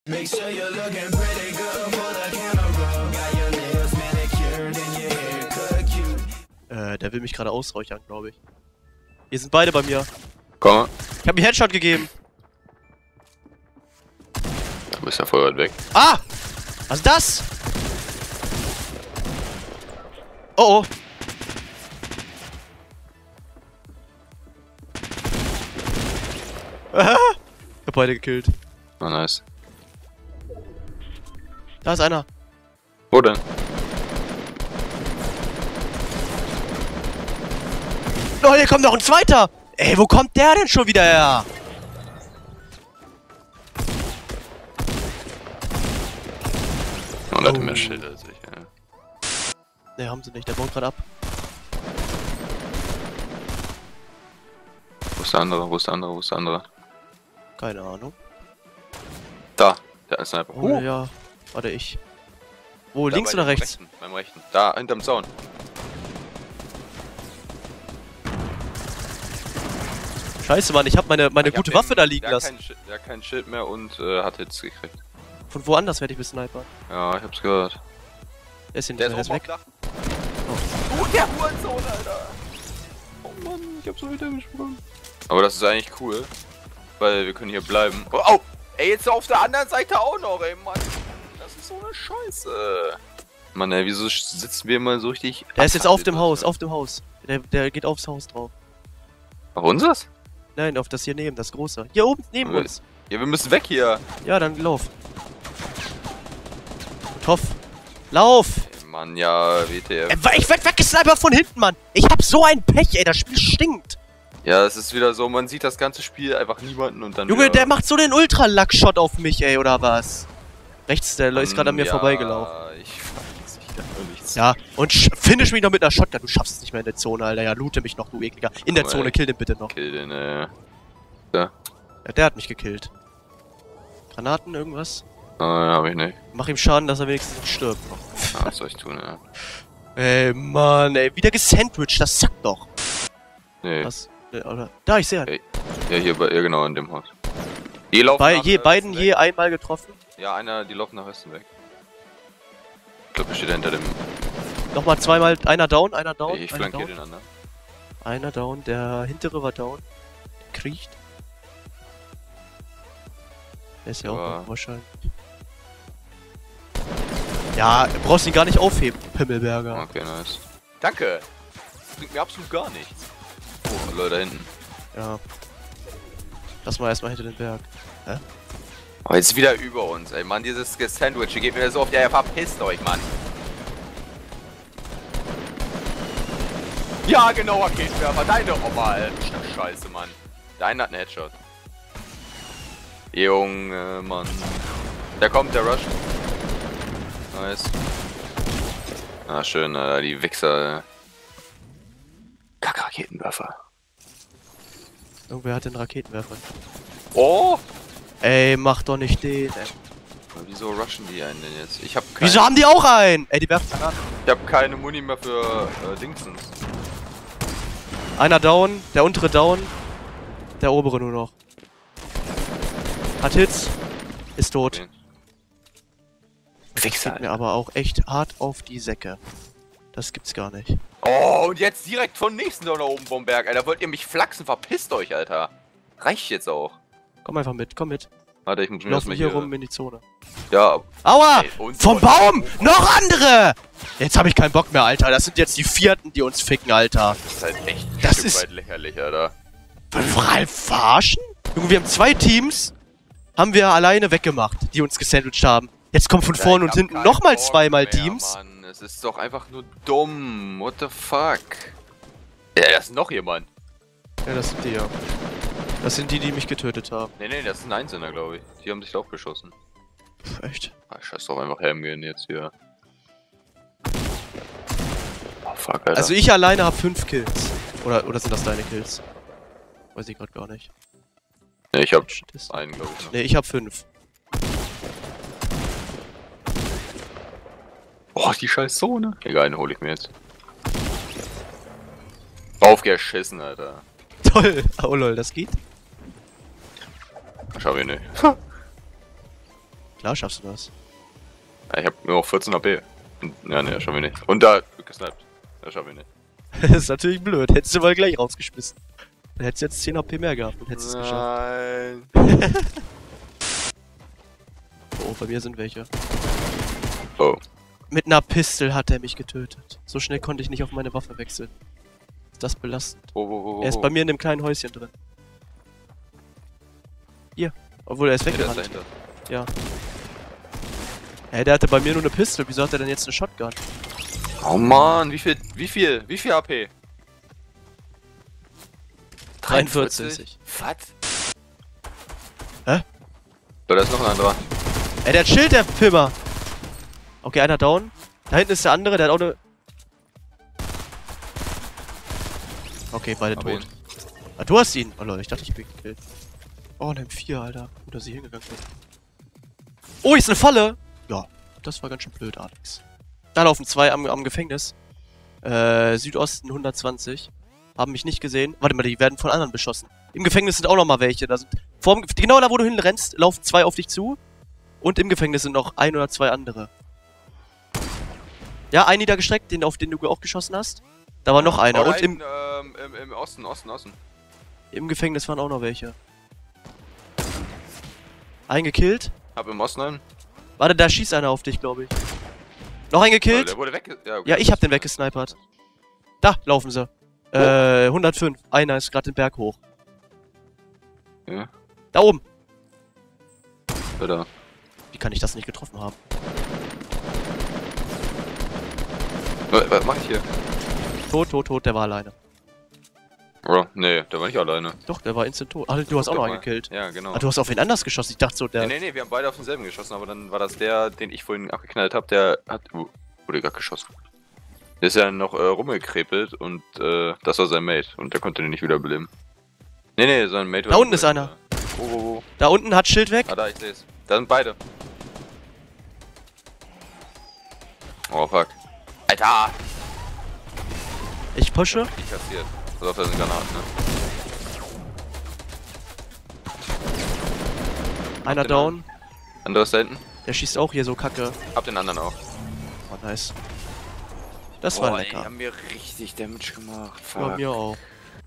Make sure you're looking pretty good for the camera. Got your nails manicured and your haircut cute. Der will mich gerade ausräuchern, glaube ich. Hier sind beide bei mir. Komm. Ich hab mir Headshot gegeben. Du bist ja voll weit weg. Ah! Was ist das? Oh oh. Ich hab beide gekillt. Oh, nice. Da ist einer. Wo denn? Oh, hier kommt noch ein zweiter. Ey, wo kommt der denn schon wieder her? Und hatte mehr Schild als ich, ja. Ne, haben sie nicht. Der baut gerade ab. Wo ist der andere? Wo ist der andere? Wo ist der andere? Keine Ahnung. Da, der ist Sniper. Oh, ja. Warte, ich. Wo, links oder rechts? Beim rechten. Da, hinterm Zaun. Scheiße, Mann, ich hab meine gute Waffe da liegen lassen. Der hat kein Schild mehr und hat Hits gekriegt. Von woanders werde ich besnipert. Ja, ich hab's gehört. Der ist hier nicht mehr, der ist weg. Oh, der Hurensohn, Alter! Oh Mann, ich hab so wieder gesprungen. Aber das ist eigentlich cool, weil wir können hier bleiben. Oh, oh! Ey, jetzt auf der anderen Seite auch noch, ey, Mann! Das ist so eine Scheiße! Mann, ey, wieso sitzen wir immer so richtig... Der ist jetzt auf dem Haus, auf dem Haus. Der geht aufs Haus drauf. Auf unseres? Nein, auf das hier neben, das große. Hier oben, neben uns. Ja, wir müssen weg hier. Ja, dann lauf. Toff. Lauf! Ey, Mann, ja, WTF. Ich werd weggesnipert von hinten, Mann. Ich hab so ein Pech, ey, das Spiel stinkt. Ja, es ist wieder so, man sieht das ganze Spiel einfach niemanden und dann Junge, wieder... der macht so den Ultra-Luck-Shot auf mich, ey, oder was? Rechts, der ist gerade an mir vorbeigelaufen. Ich weiß, ich kann doch nichts. Ja, und finish mich noch mit einer Shotgun. Du schaffst es nicht mehr in der Zone, Alter. Ja, loote mich noch, du ekliger. In der Oh, Zone, ey. kill den bitte noch. Kill den, Ja. Ja, der hat mich gekillt. Granaten, irgendwas? Ja, hab ich nicht. Mach ihm Schaden, dass er wenigstens nicht stirbt. Ja, was soll ich tun, ja. Ey, Mann, ey. Wieder gesandwiched, das zackt doch. Nee. Was? Oder? Da, ich sehe halt. Ey. Ja, hier bei, ja genau, in dem Haus. Die laufen Beiden je einmal getroffen. Ja, die laufen nach Westen weg. Ich glaube, er steht hinter dem... Nochmal zweimal, einer down, einer down. Ey, ich einer flankiere down. den anderen. Einer down, der hintere war down. Der kriecht. Der ist ja auch Aber- noch wahrscheinlich. Ja, du brauchst ihn gar nicht aufheben, Pimmelberger. Okay, nice. Danke! Das bringt mir absolut gar nichts. Oh, Leute, da hinten. Ja. Lass mal erstmal hinter den Berg. Hä? Oh, jetzt wieder über uns, ey, Mann, dieses Sandwich geht mir so auf, ja, verpisst euch, Mann. Ja, genau, Raketenwerfer, deine Oma, Alter. Scheiße, Mann. Deiner hat einen Headshot. Junge, Mann. Der kommt, der Rush. Nice. Ah, schön, die Wichser. Kack-Raketenwerfer. Irgendwer hat den Raketenwerfer. Oh! Ey, mach doch nicht den, ey. Wieso rushen die einen denn jetzt? Ich hab keine, Wieso haben die auch einen? Ey, die werfen Granaten. ich hab keine Muni mehr für Dingsens. Einer down, der untere down. Der obere nur noch. Hat Hits. Ist tot. Okay. Wichser. Geht mir aber auch echt hart auf die Säcke. Das gibt's gar nicht. Oh, und jetzt direkt von nächsten da oben vom Berg, Alter. Wollt ihr mich flachsen? Verpisst euch, Alter. Reicht jetzt auch. Komm einfach mit, komm mit. Warte, ich muss mir Wir das laufen mal hier rum in die Zone. Ja, Aua! Ey, und- Vom Baum! Noch andere! Jetzt habe ich keinen Bock mehr, Alter. Das sind jetzt die vierten, die uns ficken, Alter. das ist halt echt ein Das Stück ist- weit lächerlich, Alter. Wollen wir Ralf verarschen? Junge, wir haben zwei Teams, haben wir alleine weggemacht, die uns gesandwiched haben. Jetzt kommen von vorne und Ich hab hinten keinen nochmal Bock zweimal mehr, Teams. Mann. Es ist doch einfach nur dumm. What the fuck? Ja, da ist noch jemand. Ja, das sind die ja. Das sind die, die mich getötet haben. Nee, das ist ein Einzelner, glaube ich. Die haben sich drauf geschossen. Pff, echt? Ah, scheiß drauf, einfach Helm gehen jetzt hier. Oh, fuck, Alter. Also ich alleine habe 5 Kills. Oder sind das deine Kills? Weiß ich gerade gar nicht. Nee, ich hab Das- einen, glaube ich, noch. Ne, ich habe 5. Oh, die scheiß Zone. Egal, den hol ich mir jetzt. Aufgeschissen, Alter. Toll. Oh lol, das geht? Schau ich nicht. Klar schaffst du das. Ja, ich hab nur noch 14 AP. Ja, ne, schaffen wir nicht. Und da gesniped. Das schaffen wir nicht. Das ist natürlich blöd. Hättest du mal gleich rausgeschmissen. Dann hättest du jetzt 10 AP mehr gehabt und hättest es geschafft. Nein. Oh, bei mir sind welche. Oh. Mit einer Pistole hat er mich getötet. So schnell konnte ich nicht auf meine Waffe wechseln. Ist das belastend. Oh. Er ist bei mir in dem kleinen Häuschen drin. Hier. Obwohl, er ist weggerannt. dahinter. Ja. Hey, der hatte bei mir nur eine Pistole. Wieso hat er denn jetzt eine Shotgun? Oh man, wie viel AP? 43. Was? Hä? So, da ist noch ein anderer. Ey, der hat Schild, der Pimmer. Okay, einer down. Da hinten ist der andere, der hat auch eine... Okay, beide Aber tot. Ah, du hast ihn. Oh Leute, ich dachte, ich bin gekillt. Oh, ein M4, Alter. Gut, dass ich hingegangen bin. Oh, hier ist eine Falle. Ja, das war ganz schön blöd, Alex. Da laufen zwei am Gefängnis. Südosten 120. Haben mich nicht gesehen. Warte mal, die werden von anderen beschossen. Im Gefängnis sind auch noch mal welche. Da sind genau da, wo du hinrennst, laufen zwei auf dich zu. Und im Gefängnis sind noch ein oder zwei andere. Ja, ein niedergestreckt, auf den du auch geschossen hast. Da war noch einer. Und im Osten. Im Gefängnis waren auch noch welche. Eingekillt. Hab im Osten einen. Warte, da schießt einer auf dich, glaube ich. Noch ein gekillt. Der wurde weg. Ja, okay. Ja, ich hab den weggesnipert. Da laufen sie. 105. Einer ist gerade den Berg hoch. Ja. Da oben. Da. Wie kann ich das nicht getroffen haben? Was mach ich hier? Tot, der war alleine. Oh, nee, der war nicht alleine. Doch, der war instant tot. Ach, du hast auch noch einen gekillt. Ja, genau. Ah, du hast auf wen anders geschossen. Ich dachte so, der... Nee, wir haben beide auf denselben geschossen, aber dann war das der, den ich vorhin abgeknallt habe, der hat... wurde gerade geschossen. Der ist ja noch rumgekrepelt und das war sein Mate und der konnte den nicht wiederbeleben. Nee, sein Mate war... Da unten ist einer. Wo? Da unten hat Schild weg. Ah, da, ich seh's. Da sind beide. Oh, fuck. Alter! Ich pushe. Ich kassiert. Pass auf, da sind Granaten, ne? Einer down. Anderer ist da hinten. Der schießt auch hier so kacke. Hab den anderen auch. Oh, nice. Das war lecker. Die haben mir richtig Damage gemacht. Ja, Fuck. mir auch.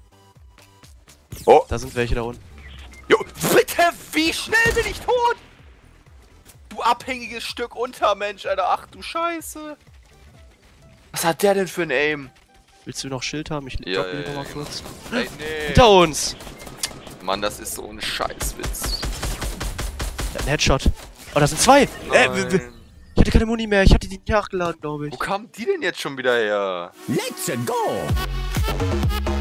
Oh! Da sind welche da unten. Jo, bitte, wie schnell bin ich tot? Du abhängiges Stück Untermensch, Alter. Ach du Scheiße. Was hat der denn für ein Aim? Willst du noch Schild haben? Ich drop ihn noch mal kurz. Ey, nee. Hinter uns! Mann, das ist so ein Scheißwitz. Ein Headshot. Oh, da sind zwei! Nein. Ich hatte keine Muni mehr. Ich hatte die nicht nachgeladen, glaube ich. Wo kamen die denn jetzt schon wieder her? Let's go!